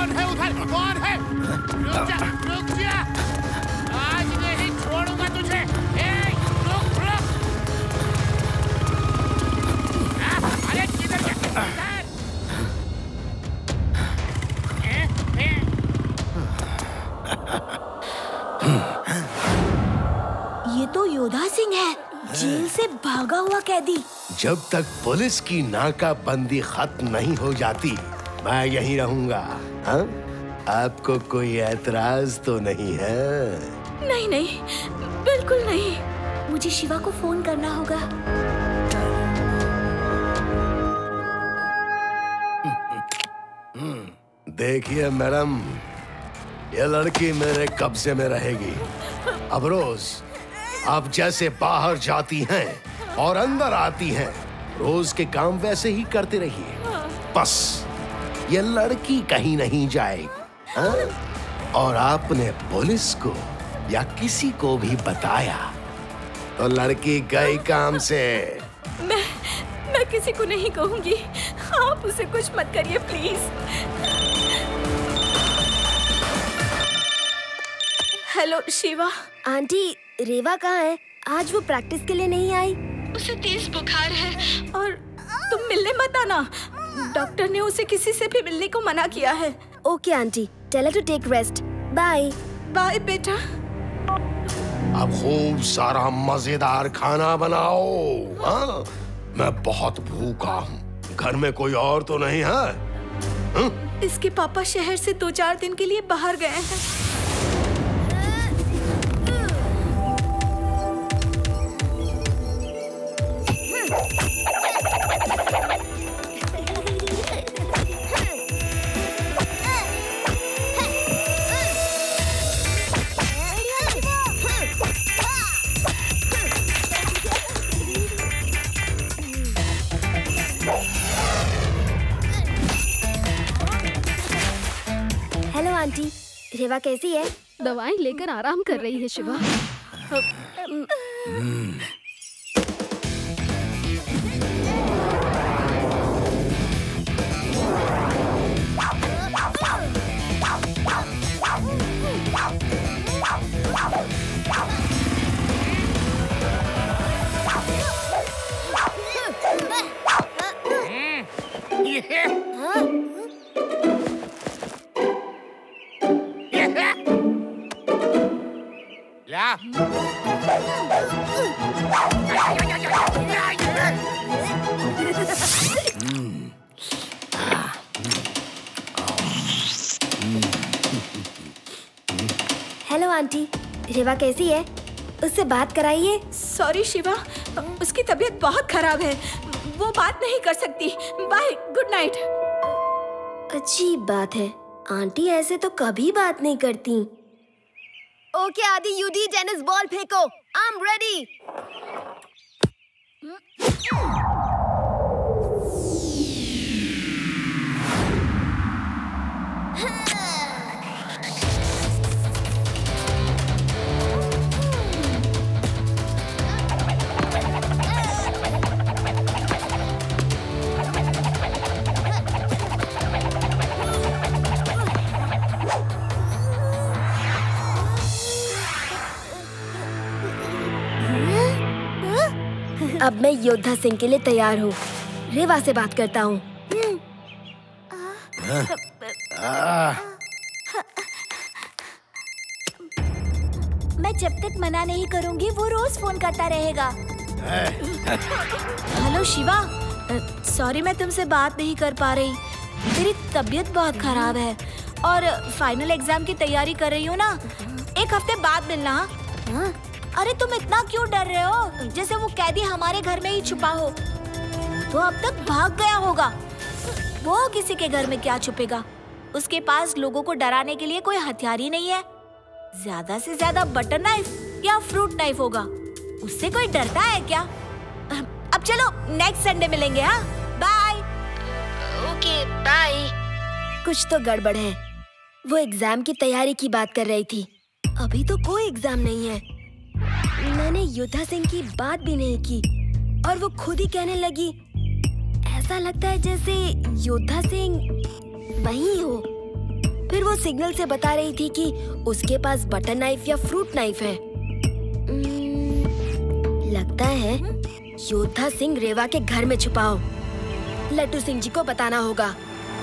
कौन है उधर? कौन है? रुक जा, रुक जा। आज नहीं छोड़ूंगा तुझे। रुक। अरे किधर जा? ये तो योद्धा सिंह है, जेल से भागा हुआ कैदी। जब तक पुलिस की नाकाबंदी खत्म नहीं हो जाती मैं यहीं रहूंगा। हाँ? आपको कोई एतराज तो नहीं है? नहीं, बिल्कुल नहीं। मुझे शिवा को फोन करना होगा। देखिए मैडम, ये लड़की मेरे कब्जे में रहेगी। अब रोज आप जैसे बाहर जाती हैं और अंदर आती हैं, रोज के काम वैसे ही करते रहिए। बस ये लड़की कहीं नहीं जाएगी। हाँ? और आपने पुलिस को या किसी को भी बताया तो लड़की गई काम से। मैं किसी को नहीं कहूंगी। आप उसे कुछ मत करिए please. Hello Shiva. Aunty, Reva कहाँ है? आज वो प्रैक्टिस के लिए नहीं आई। उसे तेज बुखार है और तुम मिलने मत आना। डॉक्टर ने उसे किसी से भी मिलने को मना किया है। Okay aunty, tell her to take rest. Bye. Bye बेटा। अब खूब सारा मजेदार खाना बनाओ। हाँ? मैं बहुत भूखा हूँ। घर में कोई और तो नहीं है? हाँ? इसके पापा शहर से 2-4 दिन के लिए बाहर गए हैं। हेलो आंटी, रेवा कैसी है? दवाई लेकर आराम कर रही है शिवा। हेलो आंटी, रेवा कैसी है? उससे बात कराइए। सॉरी शिवा, उसकी तबीयत बहुत खराब है, वो बात नहीं कर सकती। Bye, good night. अजीब बात है, आंटी ऐसे तो कभी बात नहीं करती। ओके आदि, यूडी टेनिस बॉल फेंको। I am ready. अब मैं योद्धा सिंह के लिए तैयार हूँ। रेवा से बात करता हूँ। मैं जब तक मना नहीं करूंगी वो रोज फोन करता रहेगा। हेलो शिवा, सॉरी मैं तुमसे बात नहीं कर पा रही। मेरी तबीयत बहुत खराब है और फाइनल एग्जाम की तैयारी कर रही हूँ ना। 1 हफ्ते बाद मिलना। हाँ? अरे तुम इतना क्यों डर रहे हो? जैसे वो कैदी हमारे घर में ही छुपा हो। वो अब तक भाग गया होगा। वो किसी के घर में क्या छुपेगा? उसके पास लोगों को डराने के लिए कोई हथियार ही नहीं है। ज्यादा से ज्यादा बटर नाइफ या फ्रूट नाइफ होगा। उससे कोई डरता है क्या? अब चलो नेक्स्ट संडे मिलेंगे। हाँ, बाय। Okay bye. कुछ तो गड़बड़ है। वो एग्जाम की तैयारी की बात कर रही थी। अभी तो कोई एग्जाम नहीं है। मैंने योद्धा सिंह की बात भी नहीं की और वो खुद ही कहने लगी। ऐसा लगता है जैसे योद्धा सिंह वही हो। फिर वो सिग्नल से बता रही थी कि उसके पास बटर नाइफ या फ्रूट नाइफ है। लगता है योद्धा सिंह रेवा के घर में छुपा हो। लड्डू सिंह जी को बताना होगा।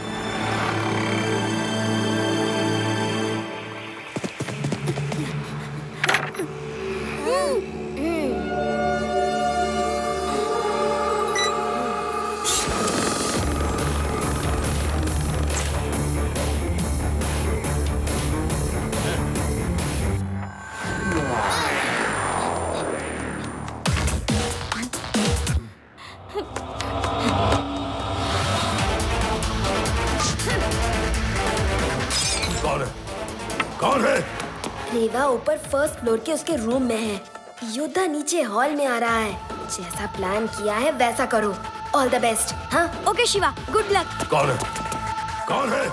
कौन है? रेवा ऊपर फर्स्ट फ्लोर के उसके रूम में है। योद्धा नीचे हॉल में आ रहा है। जैसा प्लान किया है वैसा करो। All the best. हाँ ओके शिवा, गुड लक। कौन है? कौन है?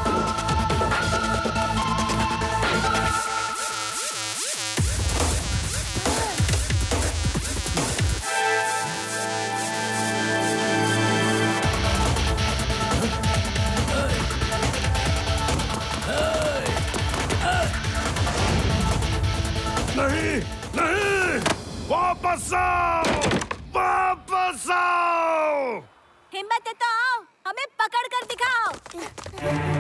नहीं, नहीं, वापस आओ, वापस आओ। हिम्मत है तो आओ, हमें पकड़ कर दिखाओ।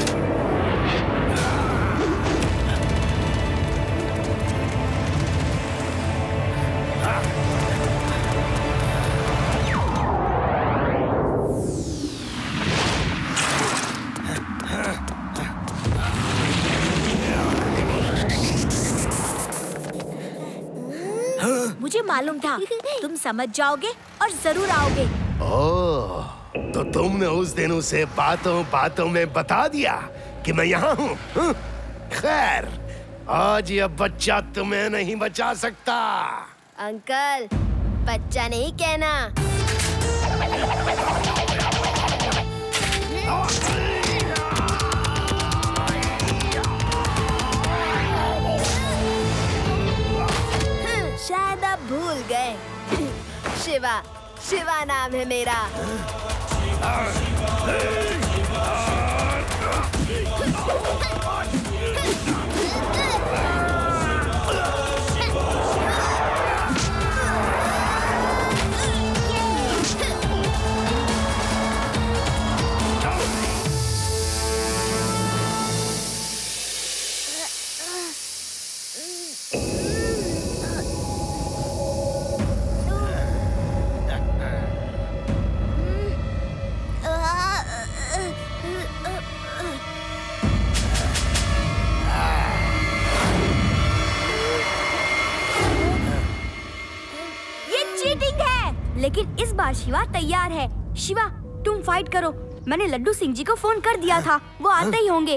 मुझे मालूम था तुम समझ जाओगे और जरूर आओगे। ओह, तो तुमने उस दिन उसे बातों बातों में बता दिया कि मैं यहाँ हूँ। खैर, आज यह बच्चा तुम्हें नहीं बचा सकता। अंकल, बच्चा नहीं कहना। शायद आप भूल गए। शिवा, शिवा नाम है मेरा। लेकिन इस बार शिवा तैयार है। शिवा, तुम फाइट करो। मैंने लड्डू सिंह जी को फोन कर दिया था, वो आते ही होंगे।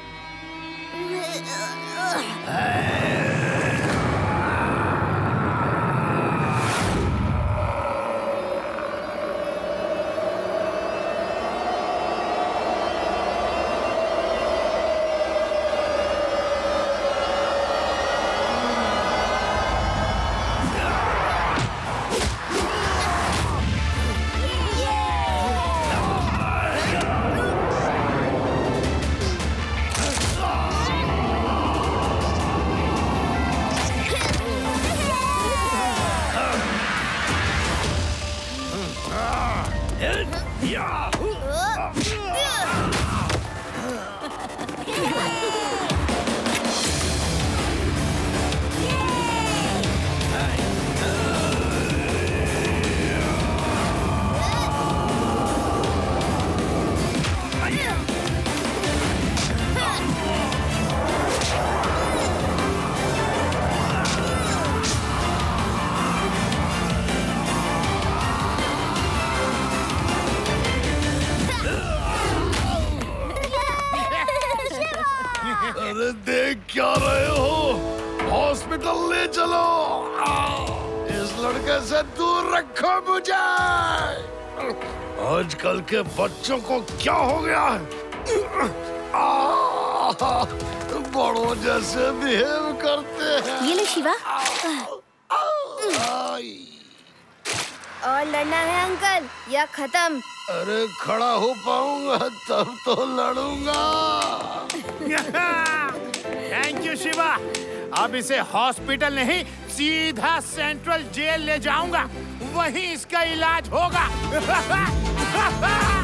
अरे देख क्या रहे हो? हॉस्पिटल ले चलो। इस लड़के से दूर रखो मुझे। आजकल के बच्चों को क्या हो गया है? बड़ों जैसे बिहेव करते हैं। ये ले शिवा। और लड़ना है अंकल या खत्म? अरे खड़ा हो पाऊंगा तब तो लड़ूंगा। Thank you Shiva. अब इसे हॉस्पिटल नहीं सीधा सेंट्रल जेल ले जाऊंगा, वहीं इसका इलाज होगा।